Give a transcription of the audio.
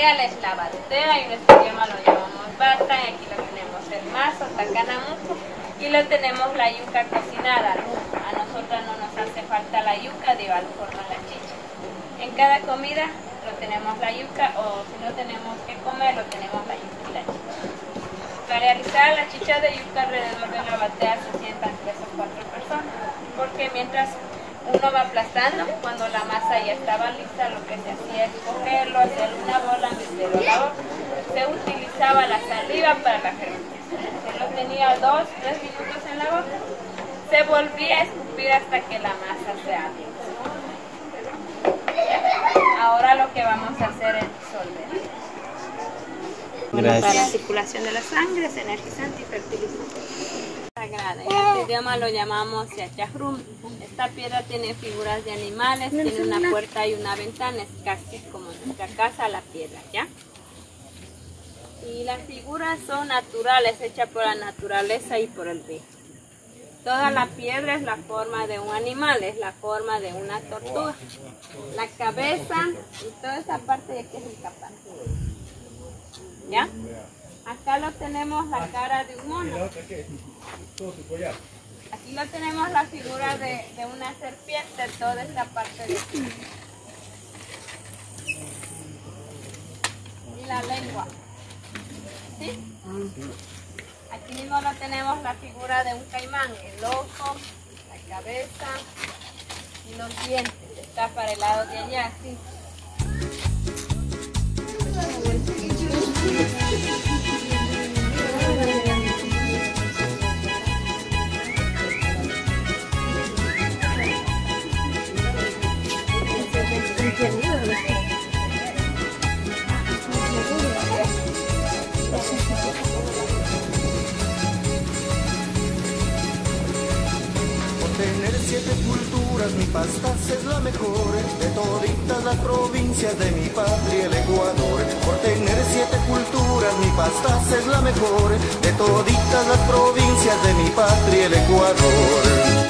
coloquial es la batea y en nuestro idioma lo llamamos bata. Y aquí lo tenemos el mazo, tacanamuco, y lo tenemos la yuca cocinada. A nosotras no nos hace falta la yuca, de igual forma la chicha. En cada comida lo tenemos la yuca, o si no tenemos que comer, lo tenemos la yuca y la chicha. Para realizar la chicha de yuca alrededor de la batea se sientan 3 o 4 personas, porque mientras uno va aplastando, cuando la masa ya estaba lista, lo que se hacía es cogerlo, hacer una bola, meterlo a la boca. Se utilizaba la saliva para la fermentación. Se lo tenía 2 o 3 minutos en la boca, se volvía a escupir hasta que la masa se abra. Ahora lo que vamos a hacer es disolver. Bueno, para la circulación de la sangre es energizante y fertilizante. Sagrada, en este idioma lo llamamos yachajrum. Esta piedra tiene figuras de animales, tiene una puerta y una ventana, es casi como nuestra casa la piedra, ¿ya? Y las figuras son naturales, hechas por la naturaleza y por el río. Toda la piedra es la forma de un animal, es la forma de una tortuga. La cabeza y toda esa parte de aquí es el caparazón. ¿Ya? Acá lo tenemos la cara de un mono. Aquí lo tenemos la figura de una serpiente, toda esta parte de aquí. Y la lengua. ¿Sí? Aquí mismo lo tenemos la figura de un caimán, el ojo, la cabeza y los dientes. Está para el lado de allá, ¿sí? Tener 7 culturas, mi Pastaza es la mejor de toditas las provincias de mi patria, el Ecuador. Por tener 7 culturas, mi Pastaza es la mejor de toditas las provincias de mi patria, el Ecuador.